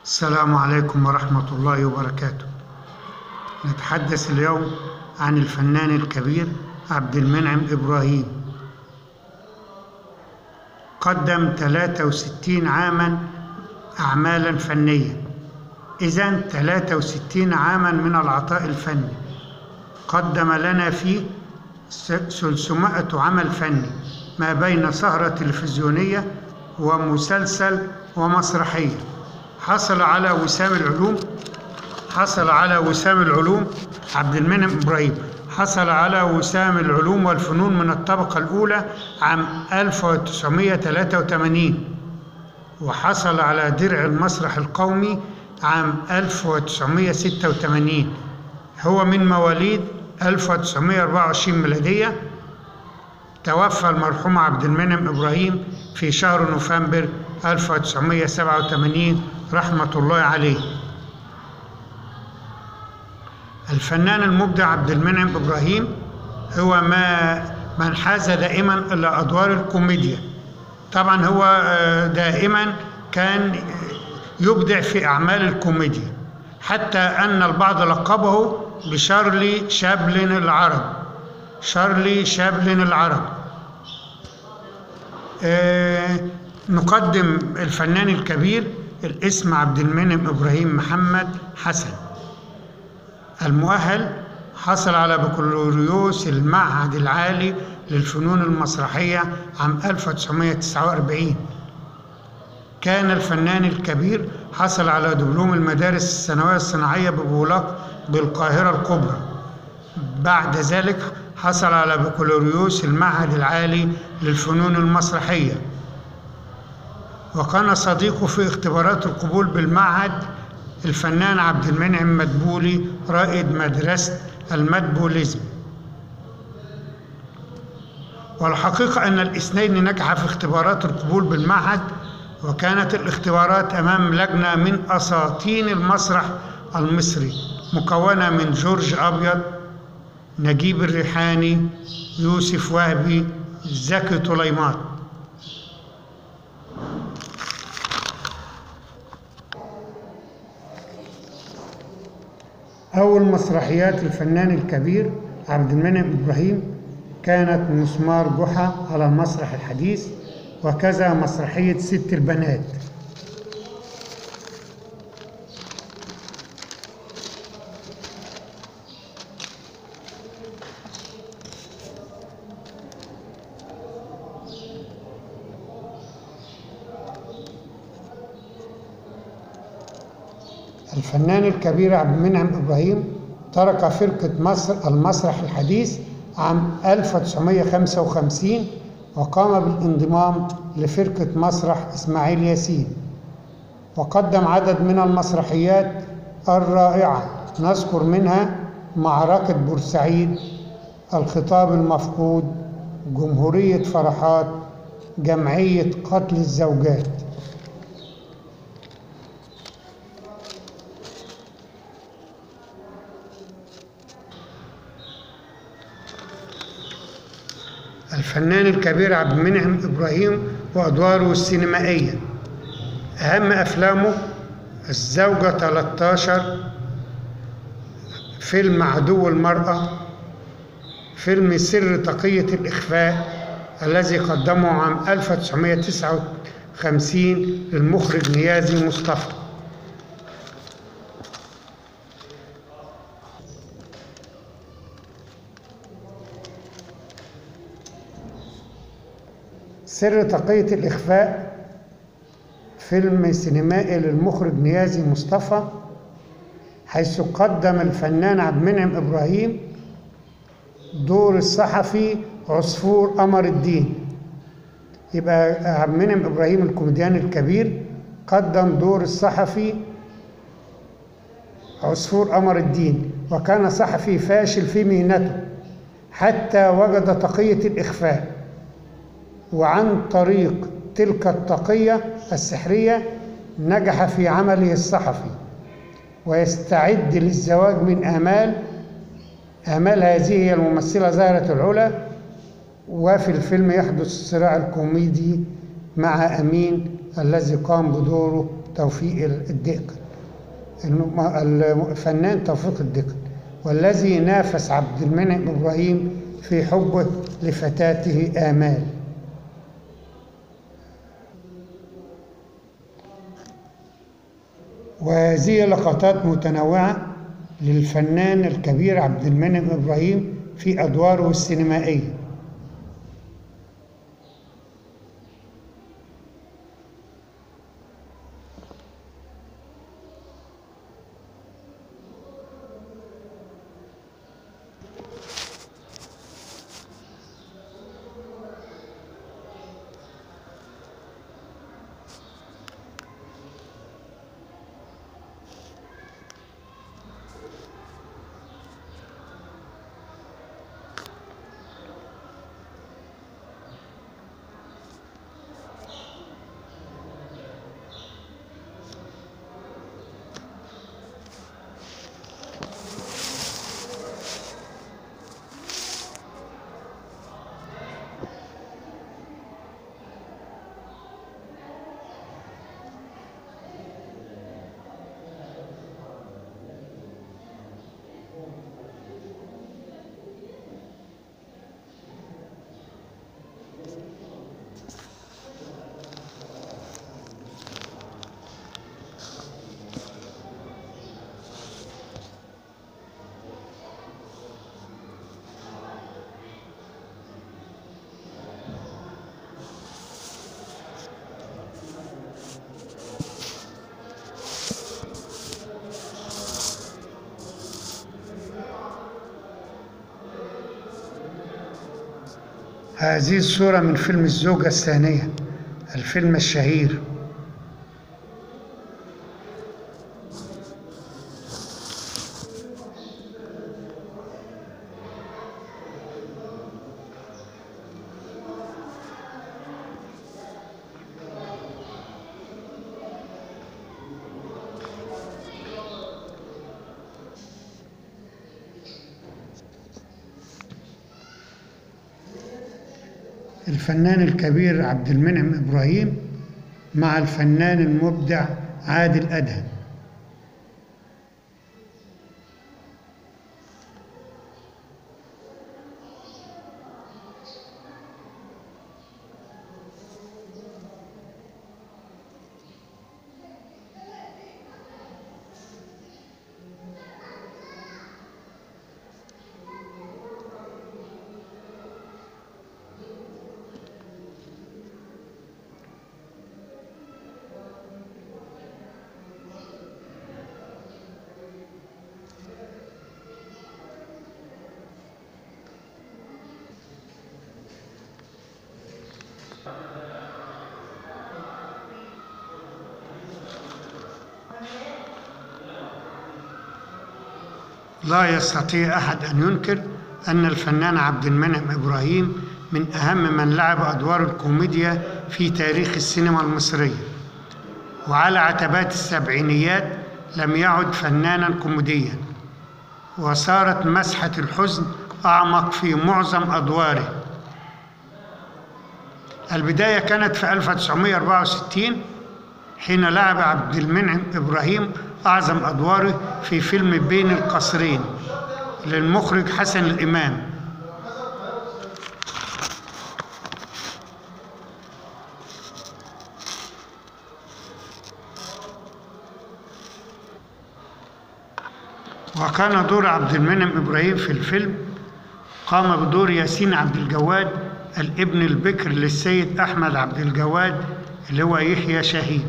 السلام عليكم ورحمة الله وبركاته. نتحدث اليوم عن الفنان الكبير عبد المنعم إبراهيم. قدم 63 عاما أعمالا فنية، إذن 63 عاما من العطاء الفني. قدم لنا فيه 300 عمل فني ما بين سهرة تلفزيونية ومسلسل ومسرحية. حصل على وسام العلوم عبد المنعم إبراهيم حصل على وسام العلوم والفنون من الطبقة الأولى عام 1983، وحصل على درع المسرح القومي عام 1986. هو من مواليد 1924 ميلادية. توفى المرحوم عبد المنعم إبراهيم في شهر نوفمبر 1987 رحمة الله عليه. الفنان المبدع عبد المنعم إبراهيم هو من حاز دائما إلى أدوار الكوميديا. طبعا هو دائما كان يبدع في أعمال الكوميديا، حتى أن البعض لقبه بشارلي شابلن العرب. نقدم الفنان الكبير الاسم عبد المنعم إبراهيم محمد حسن، المؤهل، حصل على بكالوريوس المعهد العالي للفنون المسرحية عام 1949. كان الفنان الكبير حصل على دبلوم المدارس الثانوية الصناعية ببولاق بالقاهرة الكبرى. بعد ذلك حصل على بكالوريوس المعهد العالي للفنون المسرحية، وكان صديقه في اختبارات القبول بالمعهد الفنان عبد المنعم مدبولي رائد مدرسة المدبوليزم. والحقيقة أن الاثنين نجحا في اختبارات القبول بالمعهد، وكانت الاختبارات أمام لجنة من أساطين المسرح المصري مكونة من جورج أبيض، نجيب الريحاني، يوسف وهبي، زكي طليمات. أول مسرحيات الفنان الكبير عبد المنعم إبراهيم كانت مسمار جحا على المسرح الحديث، وكذا مسرحية ست البنات. الفنان الكبير عبد المنعم إبراهيم ترك فرقة المسرح الحديث عام 1955 وقام بالانضمام لفرقة مسرح إسماعيل ياسين، وقدم عدد من المسرحيات الرائعة، نذكر منها معركة بورسعيد، الخطاب المفقود، جمهورية فرحات، جمعية قتل الزوجات. الفنان الكبير عبد المنعم إبراهيم وأدواره السينمائية: أهم أفلامه الزوجة 13، فيلم عدو المرأة، فيلم سر تقية الإخفاء الذي قدمه عام 1959 للمخرج نيازي مصطفى. سر تقية الإخفاء فيلم سينمائي للمخرج نيازي مصطفى، حيث قدم الفنان عبد المنعم إبراهيم دور الصحفي عصفور قمر الدين. يبقى عبد المنعم إبراهيم الكوميديان الكبير قدم دور الصحفي عصفور قمر الدين، وكان صحفي فاشل في مهنته حتى وجد تقية الإخفاء، وعن طريق تلك التقية السحرية نجح في عمله الصحفي ويستعد للزواج من آمال هذه هي الممثلة زهرة العلا. وفي الفيلم يحدث الصراع الكوميدي مع أمين الذي قام بدوره توفيق الدقن، الفنان توفيق الدقن، والذي نافس عبد المنعم إبراهيم في حبه لفتاته آمال. وهذه لقطات متنوعة للفنان الكبير عبد المنعم إبراهيم في أدواره السينمائية. هذه الصورة من فيلم الزوجة الثانية، الفيلم الشهير. الفنان الكبير عبد المنعم إبراهيم مع الفنان المبدع عادل أدهم. لا يستطيع أحد أن ينكر أن الفنان عبد المنعم إبراهيم من أهم من لعب أدوار الكوميديا في تاريخ السينما المصرية، وعلى عتبات السبعينيات لم يعد فنانا كوميديا، وصارت مسحة الحزن أعمق في معظم أدواره. البداية كانت في 1964 حين لعب عبد المنعم إبراهيم أعظم أدواره في فيلم بين القصرين للمخرج حسن الإمام. وكان دور عبد المنعم إبراهيم في الفيلم قام بدور ياسين عبد الجواد الابن البكر للسيد أحمد عبد الجواد اللي هو يحيى شاهين.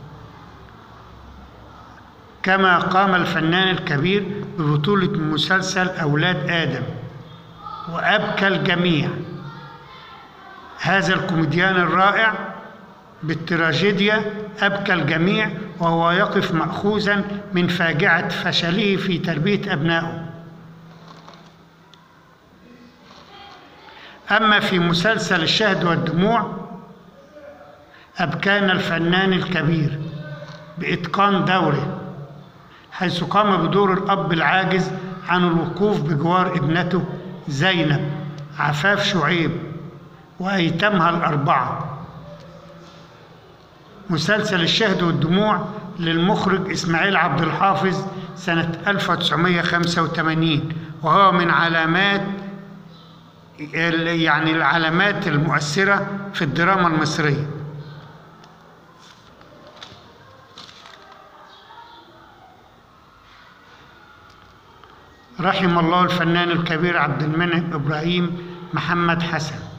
كما قام الفنان الكبير ببطولة مسلسل أولاد آدم وأبكى الجميع. هذا الكوميديان الرائع بالتراجيديا أبكى الجميع، وهو يقف مأخوذا من فاجعة فشله في تربية أبنائه. أما في مسلسل الشهد والدموع أبكانا الفنان الكبير بإتقان دوره، حيث قام بدور الأب العاجز عن الوقوف بجوار ابنته زينب عفاف شعيب وأيتامها الأربعة. مسلسل الشهد والدموع للمخرج إسماعيل عبد الحافظ سنة 1985، وهو من العلامات المؤثرة في الدراما المصرية. رحم الله الفنان الكبير عبد المنعم إبراهيم محمد حسن.